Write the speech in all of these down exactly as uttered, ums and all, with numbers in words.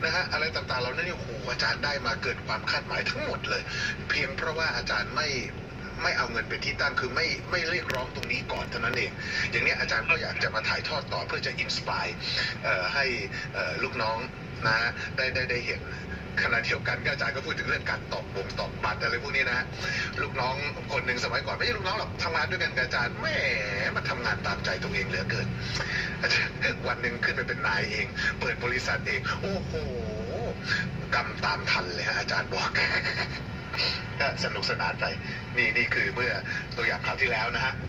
นะฮะอะไรต่างๆเราเนี่ยโอ้โหอาจารย์ได้มาเกินความคาดหมายทั้งหมดเลยเพียงเพราะว่าอาจารย์ไม่ไม่เอาเงินเป็นที่ตั้งคือไม่ไม่เรียกร้องตรงนี้ก่อนเท่านั้นเองอย่างนี้อาจารย์ก็อยากจะมาถ่ายทอดต่อเพื่อจะอินสปายให้ลูกน้องนะได้ได้ได้เห็นขณะเดียวกันอาจารย์ก็พูดถึงเรื่องการตอกบงตอกบัตรอะไรพวกนี้นะลูกน้องคนหนึ่งสมัยก่อนไม่ใช่ลูกน้องหรอกทำงานด้วยกันกับอาจารย์แหมมันทำงานตามใจตัวเองเหลือเกินวันหนึ่งขึ้นไปเป็นนายเองเปิดบริษัทเองโอ้โหกำตามทันเลยฮะอาจารย์บอกก็สนุกสนานไปนี่นี่คือเมื่อตัวอย่างคราวที่แล้วนะฮะ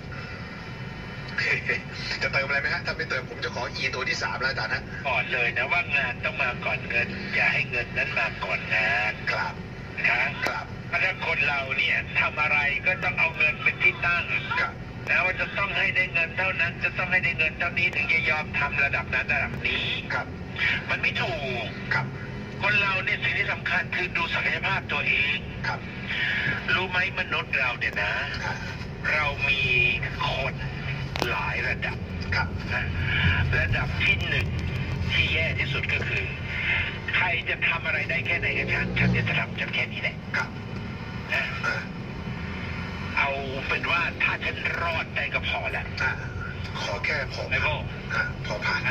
จะเติมอะไรไหมฮะถ้าไม่เติมผมจะขอ E ตัวที่สามแล้วอาจารย์นะก่อนเลยนะว่างานต้องมาก่อนเงินอย่าให้เงินนั้นมาก่อนงานครับนะครับเพราะถ้าคนเราเนี่ยทำอะไรก็ต้องเอาเงินเป็นที่ตั้งครับนะว่าจะต้องให้ได้เงินเท่านั้นจะต้องให้ได้เงินเท่านี้ถึงจะยอมทำระดับนั้นระดับนี้ครับมันไม่ถูกครับคนเราเนี่ยสิ่งที่สำคัญคือดูศักยภาพตัวเองครับรู้ไหมมนุษย์เราเนี่ยนะเรามีคนหลายระดับครับระดับที่หนึ่งที่แย่ที่สุดก็คือใครจะทำอะไรได้แค่ไหนกับฉันฉันจะทำฉันแค่นี้แหละครับนะเอาเป็นว่าถ้าฉันรอดได้ก็พอแล้วขอแค่พอไม่พอพอผ่าน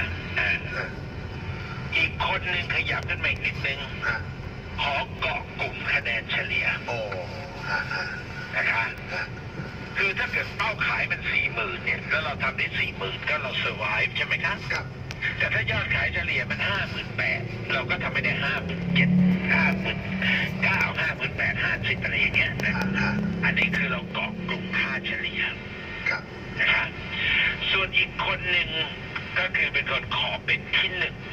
อีกคนหนึ่งขยับขึ้นมาอีกนิดนึงขอเกาะกลุ่มคะแนนเฉลี่ยโอ้นะคะคือถ้าเกิดเป้าขายมันสี่หมื่นเนี่ยแล้วเราทำได้สี่หมื่นก็เราเซอร์ไวฟ์ใช่ไหมครับครับแต่ถ้ายอดขายเฉลี่ยมันห้าหมื่นแปดเราก็ทำไม่ได้ห้าหมื่นเจ็ดห้าหมื่นเก้าห้าหมื่นแปดห้าสิบอะไรอย่างเงี้ยนะอันนี้คือเราเกาะกลุ่มค่าเฉลี่ยครับนะครับส่วนอีกคนหนึ่งก็คือเป็นคนขอเป็นที่หนึ่ง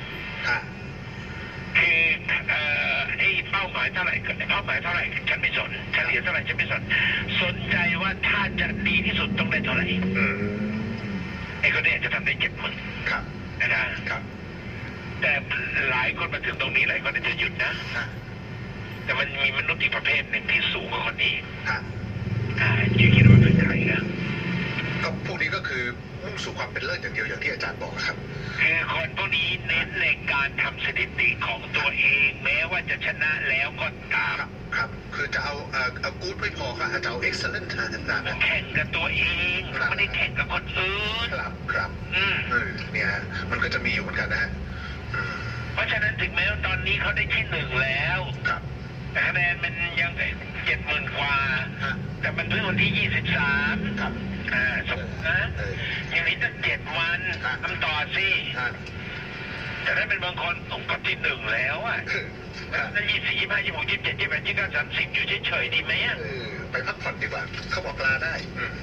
คือเอ่อไอ้เป้าหมายเท่าไหร่เป้าหมายเท่าไหร่ฉันไม่สนเฉลี่ยเท่าไหร่ฉันไม่สนสนใจว่าถ้าจะดีที่สุดต้องได้เท่าไหร่ไอ้คนนี้จะทำได้เจ็ดหมื่นครับนะครับแต่หลายคนมาถึงตรงนี้หลายคนจะหยุดนะแต่มันมีมนุษย์อีกประเภทหนึ่งที่สูงกว่าคนนี้อ่าอยู่คิดว่าเป็นใครนะก็พวกนี้ก็คือมุ่งสู่ความเป็นเลิศอย่างเดียวอย่างที่อาจารย์บอกครับคือคนพวกนี้เน้นในการทำสถิติของตัวเองแม้ว่าจะชนะแล้วก็ตามครับคือจะเอาเอากู๊ดไม่พอค่ะจะเอา excellent นะแข่งกับตัวเองไม่ได้แข่งกับคนอื่นครับครับอืมเนี่ยมันก็จะมีอยู่เหมือนกันนะฮะเพราะฉะนั้นถึงแม้ว่าตอนนี้เขาได้ที่หนึ่งแล้วครับแต่คะแนนมันยังเจ็ดหมื่นกว่าแต่มันเพิ่งวันที่ยี่สิบสามครับอ่าสมมตินะอย่างนี้ตั้งเจ็ดวันทำต่อสิแต่ถ้าเป็นบางคนผมก็ที่หนึ่งแล้วอ่ะนั่นยี่สี่ยี่ห้ายี่หกยี่เจ็ดยี่แปดยี่เก้าสามสิบอยู่เฉยๆดีไหมอ่ะไปพักผ่อนดีกว่าเขาบอกลาได้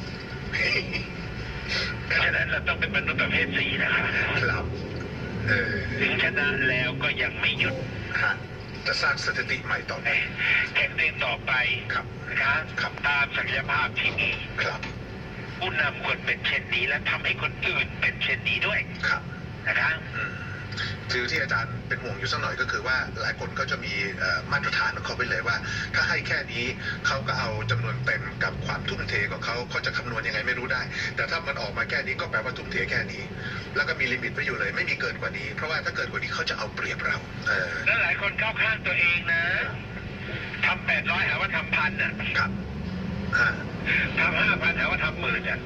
เพราะฉะนั้นเราต้องเป็นมนุษย์ประเภทสี่นะครับครับถึงชนะแล้วก็ยังไม่หยุดจะสร้างสถิติใหม่ต่อไปแข่งเดินต่อไปครับนะครับตามศักยภาพที่มีครับผู้นำคนเป็นเช่นนี้และทำให้คนอื่นเป็นเช่นนี้ด้วยครับนะครับคือที่อาจารย์เป็นห่วงอยู่สักหน่อยก็คือว่าหลายคนก็จะมีมาตรฐานของเขาไปเลยว่าถ้าให้แค่นี้เขาก็เอาจำนวนเต็มกับความทุ่มเทของเขาเขาจะคำนวณยังไงไม่รู้ได้แต่ถ้ามันออกมาแค่นี้ก็แปลว่าทุ่มเทแค่นี้แล้วก็มีลิมิตไว้อยู่เลยไม่มีเกินกว่านี้เพราะว่าถ้าเกินกว่านี้เขาจะเอาเปรียบเราแล้วหลายคนเข้าข้างตัวเองนะทำแปดร้อยหาว่าทำพันอ่ะครับทำห้าพันหาว่าทำหมื่นอ่ะ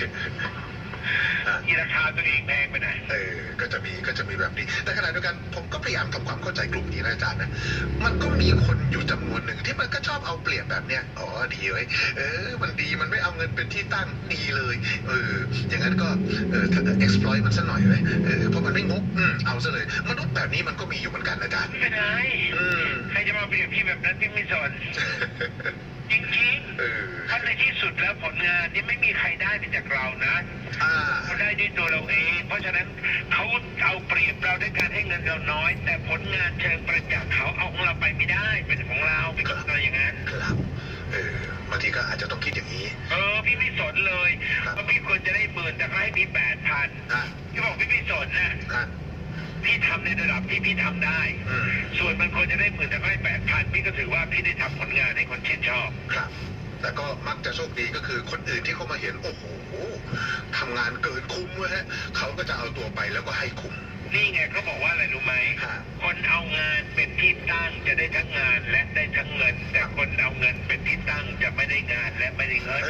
อีราคาตัวเองแพงไปไหนเออก็จะมีก็จะมีแบบนี้แต่ขณะเดียวกันผมก็พยายามทำความเข้าใจกลุ่มนี้นะอาจารย์นะมันก็มีคนอยู่จำนวนหนึ่งที่มันก็ชอบเอาเปรียบแบบเนี้ยอ๋อดีเว้ยเออมันดีมันไม่เอาเงินเป็นที่ตั้งดีเลยเอออย่างนั้นก็เออ exploit มันซะหน่อยเว้ยเออเพราะมันไม่งกอืมเอาซะเลยมนุษย์แบบนี้มันก็มีอยู่เหมือนกันอาจารย์ไม่ได้ใครจะมาเปรียบพี่แบบนั้นที่ไม่สนจริงๆเพราะในที่สุดแล้วผลงานนี้ไม่มีใครได้ไปจากเรานะเขาได้ด้วยตัวเราเองเพราะฉะนั้นเขาเอาเปรียบเราด้วยการให้เงินเราน้อยแต่ผลงานเชิงประจักษ์เขาเอาของเราไปไม่ได้เป็นของเราเป็นของเราอย่างนั้นครับเออบางทีก็อาจจะต้องคิดอย่างนี้เออพี่ไม่สนเลยว่าพี่ควรจะได้หมื่นแต่ก็ให้พี่แปดพันพี่บอกพี่ไม่สนนะพี่ทำในระดับที่พี่ทำได้ส่วนมันควรจะได้หมื่นแต่ก็ให้แปดพันพี่ก็ถือว่าพี่ได้ทำผลงานให้คนชื่นชอบครับแต่ก็มักจะโชคดีก็คือคนอื่นที่เขามาเห็นโอ้โหทำงานเกินคุ้มเว้ยฮะเขาก็จะเอาตัวไปแล้วก็ให้คุ้มนนี่ไงเขาบอกว่าอะไรรู้ไหมคนเอางานเป็นที่ตั้งจะได้ทั้งงานและได้ทั้งเงินแต่คนเอาเงินเป็นที่ตั้งจะไม่ได้งานและไม่ได้เงิน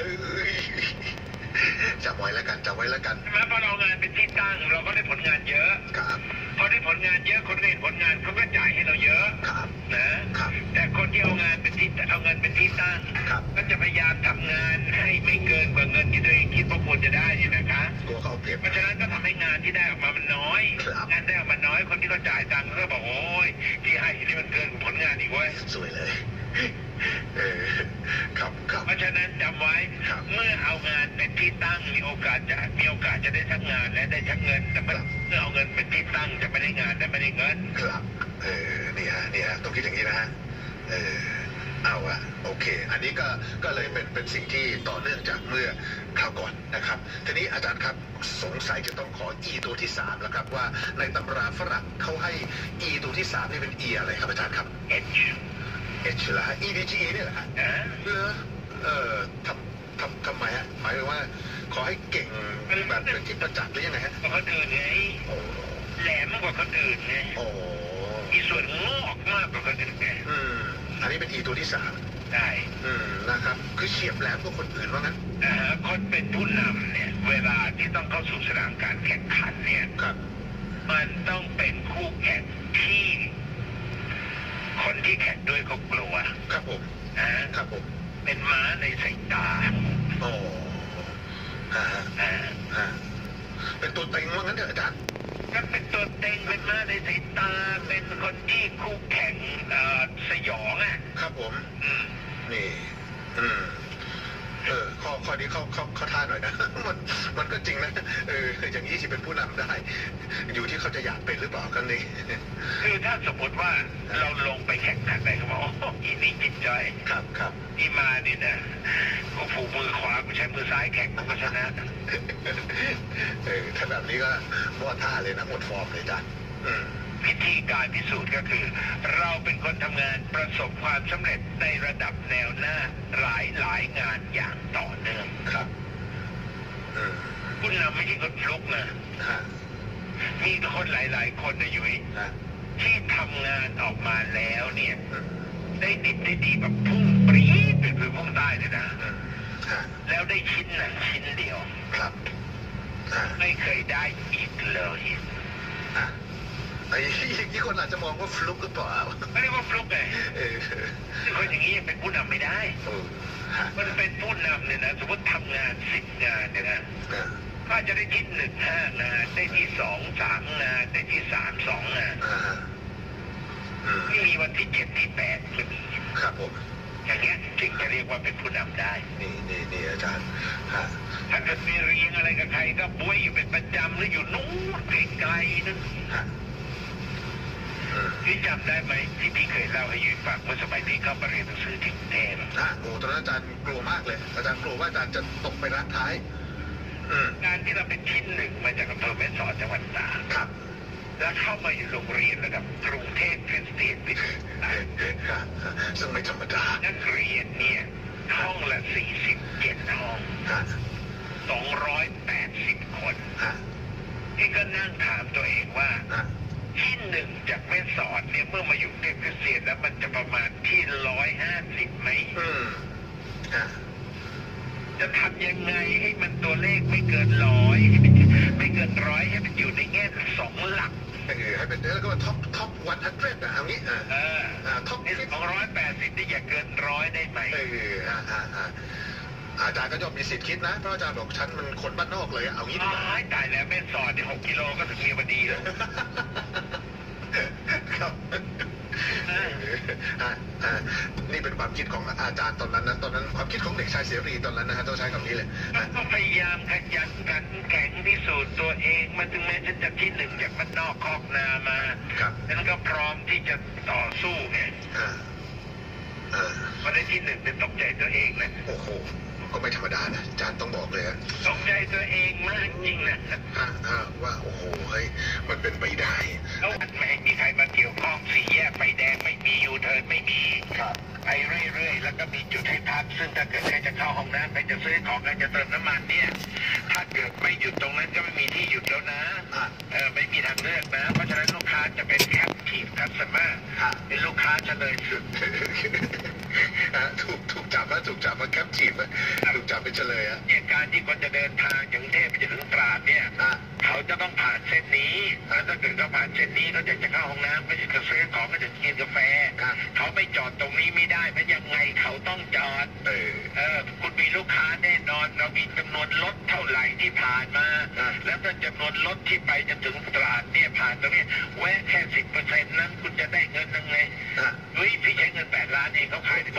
จำไว้แล้วกันจำไว้แล้วกันใช่ไหมพอเรางานเป็นที่ตั้งเราก็ได้ผลงานเยอะครับพอได้ผลงานเยอะคนเห็นผลงานเขาก็จ่ายให้เราเยอะครับนะครับแต่คนที่เอางานเป็นที่เอาเงินเป็นที่ตั้งก็จะพยายามทำงานให้ไม่เกินกว่าเงินที่ตัวเองคิดว่าควรจะได้ใช่ไหมคะกลัวเขาเปรียบเพราะฉะนั้นก็ทำให้งานที่ได้ออกมามันน้อยงานได้ออกมาน้อยคนที่เขาจ่ายตังค์ก็บอกโอ้ยที่ให้นี่มันเกินผลงานอีกเว้ยสวยเลยเออครับครับเพราะฉะนั้นจำไว้เมื่อเอางานเป็นที่ตั้งมีโอกาสจะมีโอกาสจะได้ทั้งงานและได้ทั้งเงินแต่เมื่อเอาเงินเป็นที่ตั้งจะไม่ได้งานและไม่ได้เงินครับเออนี่ฮะนี่ฮะต้องคิดอย่างนี้นะฮะเออเอาอะโอเคอันนี้ก็ก็เลยเป็นเป็นสิ่งที่ต่อเนื่องจากเมื่อคราวก่อนนะครับทีนี้อาจารย์ครับสงสัยจะต้องขอ e ตัวที่สามแล้วครับว่าในตำราฝรั่งเขาให้ e ตัวที่สามนี่เป็น e อะไรครับอาจารย์ครับ h h ละฮะ e d g e เนี่ยแหละฮะเออเออทำทำทำไมฮะหมายถึงว่าขอให้เก่งแบบเป็นที่ประจักษ์หรือยังไงฮะคนอื่นไงแหลมมากกว่าคนอื่นไงโอ้มีส่วนงอกมากกว่าคนอื่นไงอืมอันนี้เป็น e ตัวที่สามใช่อืมนะครับคือเฉียบแหลมกว่าคนอื่นว่างั้นอ่าคนเป็นผู้นำเนี่ยเวลาที่ต้องเข้าสู่สนามการแข่งขันเนี่ยครับมันต้องเป็นคู่แข่งที่คนที่แข่งด้วยเขากลัวครับผมนะครับผมเป็นม้าในสายตาโอ้ฮะฮะเป็นตัวเต็งว่างั้นเถอะอาจารย์ก็เป็นตัวเต็งเป็นม้าในสายตาเป็นคนที่คู่แข่งสยองอ่ะครับผมนี่อืมเออข้อข้อนี้เข้าเข้าเข้าท่าหน่อยนะมันมันก็จริงนะเอออย่างนี้สิเป็นผู้นำได้อยู่ที่เขาจะอยากเป็นหรือเปล่ากันนี่คือถ้าสมมติว่าเราลงไปแข่งขันไหนเขาบอกโอ้อีนี่จิตใจครับครับนี่มานี่นะกูผูกมือขวากูใช้มือซ้ายแข่งกูก็ชนะเออถ้าแบบนี้ก็ว่าท่าเลยนะหมดฟอร์มเลยจ้ะวิธีการพิสูจน์ก็คือเราเป็นคนทำงานประสบความสำเร็จในระดับแนวหน้าหลายหลายงานอย่างต่อเนื่องครับคุณนำไม่ใช่คนฟลุกนะมีคนหลายๆคนนะยุ้ยที่ทำงานออกมาแล้วเนี่ยได้ดิบได้ดีแบบพุ่งปรี๊ดเป็นคือพุ่งใต้เลยนะแล้วได้ชิ้นหนังชิ้นเดียวครับไม่เคยได้อีกเลยไอ้ที่คนอาจจะมองว่าฟลุกหรือเปล่าไม่ได้ว่าฟลุกไงคนอย่างนี้ยังเป็นผู้นำไม่ได้มันเป็นผู้นำเนี่ยนะสมมติทำงานสิบงานเนี่ยนะก็จะได้ที่หนึ่งห้างานได้ที่สองสามงานได้ที่สามสองงานไม่มีวันที่เจ็ดที่แปดไม่มีครับผมอย่างเงี้ยถึงจะเรียกว่าเป็นผู้นำได้นี่นี่นี่อาจารย์ถ้าเกิดมีเรียงอะไรกับใครก็บ้วยอยู่เป็นประจำหรืออยู่นู้นไกลๆนั่นพี่จำได้ไหมที่พี่เคยเล่าให้ยุ้ยฟังเมื่อสมัยพี่เข้ามาเรียนหนังสือที่กรุงเทพอ่ะโอ้ตอนนั้นอาจารย์กลัวมากเลยอาจารย์กลัวว่าอาจารย์จะตกไปรักท้ายการที่เราเป็นชิ้นหนึ่งมาจากอำเภอแม่สอดจังหวัดตากครับแล้วเข้ามาอยู่โรงเรียนระดับกรุงเทพคริสเตียนวิทยาซึ่งไม่ธรรมดานักเรียนเนี่ยห้องละสี่สิบเจ็ดห้องสองร้อยแปดสิบคนพี่ก็นั่งถามตัวเองว่าที่หนึ่งจากแม่สอดเนี่ยเมื่อมาอยู่เทพคริสเตียนแล้วมันจะประมาณที่ร้อยห้าสิบไหมจะทำยังไงให้มันตัวเลขไม่เกินร้อยไม่เกินร้อยให้มันอยู่ในแง่สองหลักเออให้เป็นแล้วก็ท็อปท็อปวันฮันเดรดอะเอางี้เออท็อปสองร้อยแปดสิบนี่อย่าเกินร้อยได้ไหมเอออ่าอ่าอ่าอาจารย์ก็ย่อมมีสิทธิ์คิดนะเพราะอาจารย์บอกฉันมันคนบ้านนอกเลยเอางี้ดีกว่าตายแล้วแม่สอนเนี่ยหกกิโลก็ถึงมีวันดีแล้วครับนี่เป็นความคิดของอาจารย์ตอนนั้นนะตอนนั้นความคิดของเด็กชายเสรีตอนนั้นนะฮะต้องใช้คำนี้เลยก็พยายามขยันขันแข็งพิสูจน์ตัวเองมันถึงแม้ฉันจะที่หนึ่งจากบ้านนอกคอกนามาฉันก็พร้อมที่จะต่อสู้ไงพอได้ที่หนึ่งเป็นตกใจตัวเองนะโอ้โหก็ไม่ธรรมดานะอาจารย์ต้องบอกเลยตกใจตัวเองมากจริงนะว่าโอ้โหเฮ้ยมันเป็นไปได้แล้วไม่มีใครมาเกี่ยวข้องสี่แยกไฟแดงไม่มียูเทิร์นไม่มีไปเรื่อยๆแล้วก็มีจุดให้พักซึ่งถ้าเกิดใครจะเข้าห้องน้ำใครจะซื้อของใครจะเติมน้ำมันเนี่ยถ้าเกิดไม่หยุดตรงนั้นก็ไม่มีที่หยุดแล้วนะเออไม่มีทางเลือกนะเป็นลูกค้าเฉลยสุดถูกถูกจับว่าถูกจับว่าแคปจีบว่าถูกจับเป็นเฉลยอ่ะเหตุการณ์ที่คนจะเดินทางจากกรุงเทพไปถึงตราดเนี่ยเขาจะต้องผ่านเส้นนี้แล้วถ้าเกิดเขาผ่านเส้นนี้เขาจะจะเข้าห้องน้ำก็จะซื้อของก็จะกินกาแฟเขาไม่จอดตรงนี้ไม่ได้เพราะยังไงเขาต้องจอดเออเออคุณมีลูกค้าแน่นอนเรามีจำนวนรถเท่าไหร่ที่ผ่านมาแล้วถ้าจำนวนรถที่ไปจะถึงตราดเนี่ยผ่านตรงนี้แวะแค่สิบเปอร์เซ็นต์นั้นคุณจะได้เงินยังไงเฮ้ยพี่ใช้เงินแปดล้านเองเขาขายได้หมด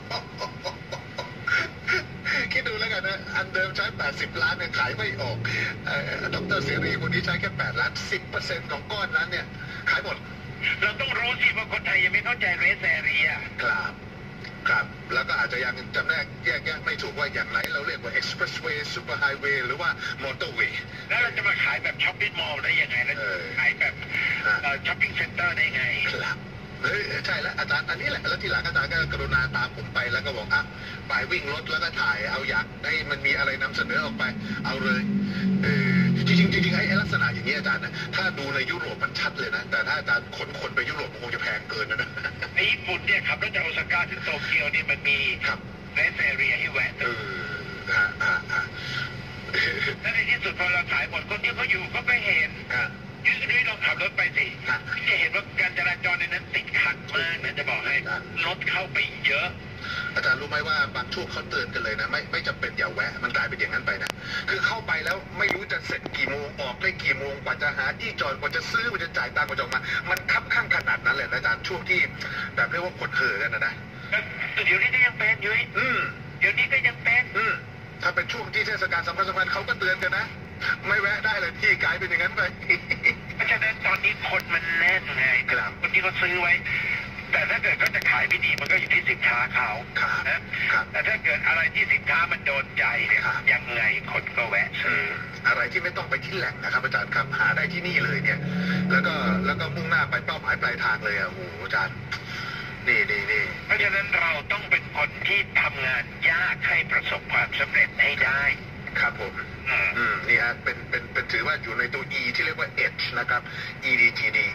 คิดดูแล้วกันนะอันเดิมใช้แปดสิบล้านเนี่ยขายไม่ออกดร.เสรีคนนี้ใช้แค่แปดล้านสิบเปอร์เซ็นต์ของก้อนนั้นเนี่ยขายหมดเราต้องรู้สิว่าคนไทยยังไม่เข้าใจเรสแอเรียครับครับแล้วก็อาจจะยังจำแนกแยกแยะไม่ถูกว่าอย่างไรเราเรียกว่า expressway super highway หรือว่า motorway แล้วเราจะมาขายแบบช้อปปิ้งมอลล์ได้ยังไงแล้วขายแบบช้อปปิ้งเซ็นเตอร์ได้ไงครับเฮ้ยใช่แล้วอาจารย์อันนี้แหละแล้วทีหลังอาจารย์ก็กรุณาตามผมไปแล้วก็บอกอ่ะไปวิ่งรถแล้วก็ถ่ายเอาอยากให้มันมีอะไรนำเสนอออกไปเอาเลยเออจริงจริงจริงไอ้ลักษณะอย่างนี้อาจารย์นะถ้าดูในยุโรปมันชัดเลยนะแต่ถ้าอาจารย์ขนคนไปยุโรปมันคงจะแพงเกินนะนะไอ้ญี่ปุ่นเนี่ยขับรถจากโอซาก้าถึงโตเกียวนี่มันมีเรสแอเรียให้แวะเออฮะฮะฮะแล้วในที่สุดพอเราถ่ายหมดคนที่เขาอยู่ก็ไม่เห็นยืดด้วยลองขับรถไปสิพี่จะเห็นว่าการจราจรในนั้นติดขัดมากนะจะบอกให้รถเข้าไปเยอะอาจารย์รู้ไหมว่าบางช่วงเขาเตือนกันเลยนะไม่ไม่จำเป็นอย่าแวะมันกลายเป็นอย่างนั้นไปนะคือเข้าไปแล้วไม่รู้จะเสร็จกี่โมงออกได้กี่โมงกว่าจะหาที่จอดกว่าจะซื้อกว่าจะจ่ายตังค์กว่าจะออกมามันคับข้างขนาดนั้นเลยอาจารย์ช่วงที่แบบเรียกว่าคนเห่อกันนะนะเดี๋ยวนี้ก็ยังเป็นอยู่อืมเดี๋ยวนี้ก็ยังเป็นอืมถ้าเป็นช่วงที่เทศกาลสำคัญสำคัญเขาก็เตือนกันนะไม่แวะได้เลยที่กลายเป็นอย่างนั้นไปเพราะฉะนั้นตอนนี้คนมันแน่นไงคนที่เขาซื้อไว้แต่ถ้าเกิดเขาจะขายไม่ดีมันก็อยู่ที่สินค้าเขานะแต่ถ้าเกิดอะไรที่สินค้ามันโดนใจเนี่ยยังไงคนก็แวะซื้ออะไรที่ไม่ต้องไปที่แหล่งนะครับอาจารย์ครับหาได้ที่นี่เลยเนี่ยแล้วก็แล้วก็มุ่งหน้าไปเป้าหมายปลายทางเลยอ่ะโอ้อาจารย์นี่นี่นี่เพราะฉะนั้นเราต้องเป็นคนที่ทำงานยากให้ประสบความสำเร็จให้ได้ครับผมอืมนี่ฮะเป็นเป็นเป็นถือว่าอยู่ในตัว E ที่เรียกว่า H นะครับ E D G D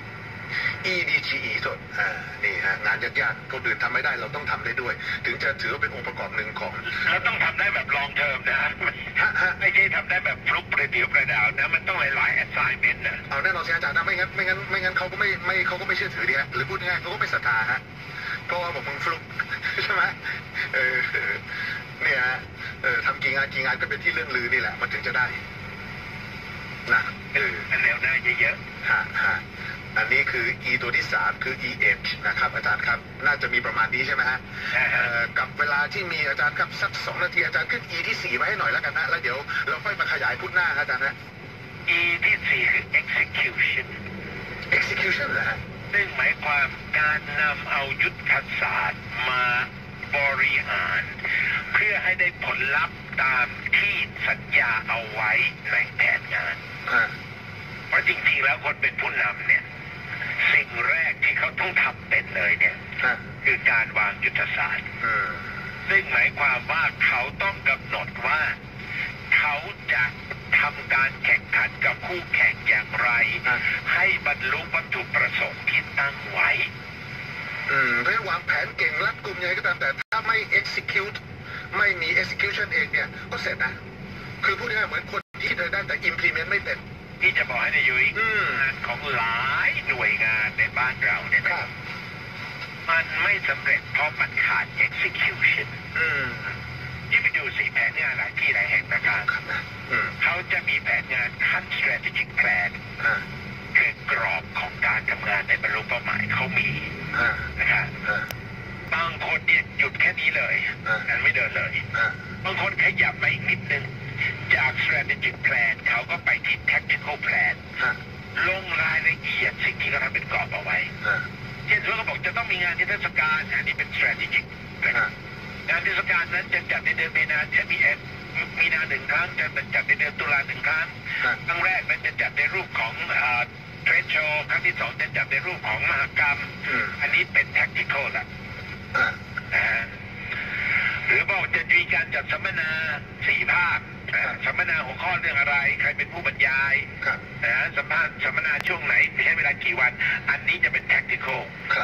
E D G E สดอ่านี่ฮะงานยากๆคนอื่นทำไม่ได้เราต้องทำได้ด้วย ถึงจะถือว่าเป็นองค์ประกอบหนึ่งของเราต้องทำได้แบบลองเทอมนะฮะไม่ใช่ทำได้แบบฟลุกประเดี๋ยวประดาวนะมันต้องหลายๆ assignment นะเอาแน่นอนสิอาจารย์นะไม่งั้นไม่งั้นไม่งั้นเขาก็ไม่ไม่เขาก็ไม่เชื่อถือดีฮะหรือพูดง่ายเขาก็ไม่ศรัทธาฮะเพราะว่าบอกมึงฟลุกใช่ไหมเออเนี่ยเออทำกี่งานกี่งานก็เป็นที่เรื่องลือนี่แหละมันถึงจะได้นะเออมันแนวหน้าเยอะๆฮะฮะอันนี้คือ E ตัวที่สามคือ E H นะครับอาจารย์ครับน่าจะมีประมาณนี้ใช่ไหมฮะกับเวลาที่มีอาจารย์ครับสักสองนาทีอาจารย์ขึ้น E ที่สี่ไว้ให้หน่อยแล้วกันนะแล้วเดี๋ยวเราค่อยมาขยายพุทหน้าอาจารย์นะ E ที่สี่คือ execution execution เหรอฮะซึ่งหมายความการนำเอายุทธศาสตร์มาบริหารเพื่อให้ได้ผลลัพธ์ตามที่สัญญาเอาไว้ในแผนงานเพราะจริงๆแล้วคนเป็นผู้นำเนี่ยสิ่งแรกที่เขาต้องทำเป็นเลยเนี่ยคือการวางยุทธศาสตร์ซึ่งหมายความว่าเขาต้องกำหนดว่าเขาจะทำการแข่งขันกับคู่แข่งอย่างไรให้บรรลุวัตถุประสงค์ที่ตั้งไว้อืมเพื่อวางแผนเก่งรัดกุมยังไงก็ตามแต่ถ้าไม่ execute ไม่มี execution เองเนี่ยก็เสร็จนะคือพูดง่ายๆเหมือนคนที่เดินได้แต่ implement ไม่เป็นที่จะบอกให้นายยุ้ยงานของหลายหน่วยงานในบ้านเราเนี่ยนะมันไม่สำเร็จเพราะมันขาด execution อืมที่ไปดูสิแผนงานหลายที่หลายแห่งนะครับเขาจะมีแผนงานขั้น strategic plan คือกรอบของการทำงานในบรรลุเป้าหมายเขามีนะครับบางคนเนี่ยหยุดแค่นี้เลยงั้นไม่เดินเลยบางคนขยับมาอีกนิดนึงจาก strategic plan เขาก็ไปที่ tactical plan ลงรายละเอียดสิ่งที่เขาทำเป็นกรอบเอาไว้เช่นเขาบอกจะต้องมีงานเทศกาลอันนี้เป็น strategic งานเทศกาลนั้นจะจัดในเดือนมีนาจะมีมีนาหนึ่งครั้งจะจัดในเดือนตุลาหนึ่งครั้งครั้งแรกมันจะจัดในรูปของเทรดโชว์ครั้งที่สองจะจัดในรูปของมหกรรมอันนี้เป็น tactical ละนะฮะหรือบอกจะมีการจัดสัมมนาสี่ภาคสัมมนาหัวข้อเรื่องอะไรใครเป็นผู้บรรยายนะสัมภาษณ์สัมมนาช่วงไหนใช้เวลากี่วันอันนี้จะเป็น tactical ครับ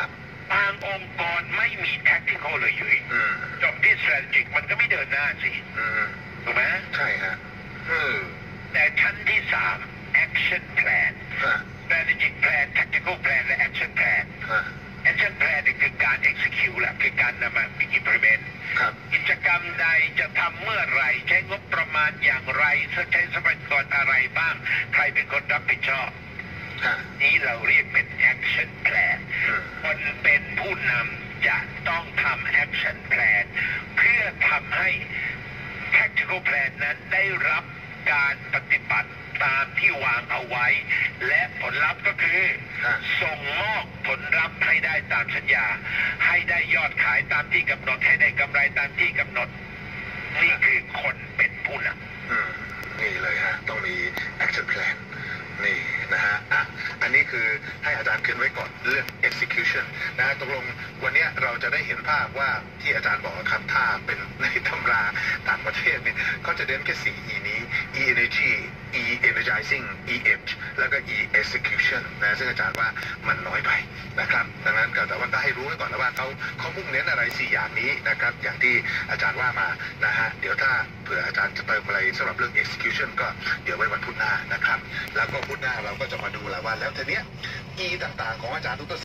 บางองค์กรไม่มี tactical เลยอยู่จบที่ strategic มันก็ไม่เดินหน้าสิถูกไหมใช่ฮะแต่ชั้นที่สาม action plan strategic plan tactical plan และ action plan action plan นี่คือการ execute แหละคือการนำมา implement กิจกรรมใดจะทำเมื่อไหร่ใช้งบประมาณอย่างไรใช้ทรัพยากรอะไรบ้างใครเป็นคนรับผิดชอบนี้เราเรียกเป็น action plan คนเป็นผู้นำจะต้องทำ action plan เพื่อทำให้ tactical plan นั้นได้รับการปฏิบัติตามที่วางเอาไว้และผลลัพธ์ก็คือส่งมอบผลลัพธ์ให้ได้ตามสัญญาให้ได้ยอดขายตามที่กำหนดให้ได้กำไรตามที่กำหนดนี่คือคนเป็นผู้นำนี่เลยฮะต้องมี action plan นี่นะฮะอ่ะอันนี้คือให้อาจารย์ขึ้นไว้ก่อนเรื่อง execution นะตกลงวันนี้เราจะได้เห็นภาพว่าที่อาจารย์บอกครับถ้าเป็นในตำราต่างประเทศเนี่ยเขาจะเน้นแค่สี่ E นี้ E energy E energizing E edge แล้วก็ E execution นะซึ่งอาจารย์ว่ามันน้อยไปนะครับดังนั้นก็แต่ว่าก็ให้รู้ไว้ก่อนแล้วว่าเขาเขามุ่งเน้นอะไรสี่อย่างนี้นะครับอย่างที่อาจารย์ว่ามานะฮะเดี๋ยวถ้าเผื่ออาจารย์จะเติมอะไรสำหรับเรื่อง execution ก็เดี๋ยวไว้วันพุธหน้านะครับแล้วก็พุธหน้าเราก็จะมาดูแล้วว่าแล้วทีเนี้ย E ต่างๆของอาจารย์ทุก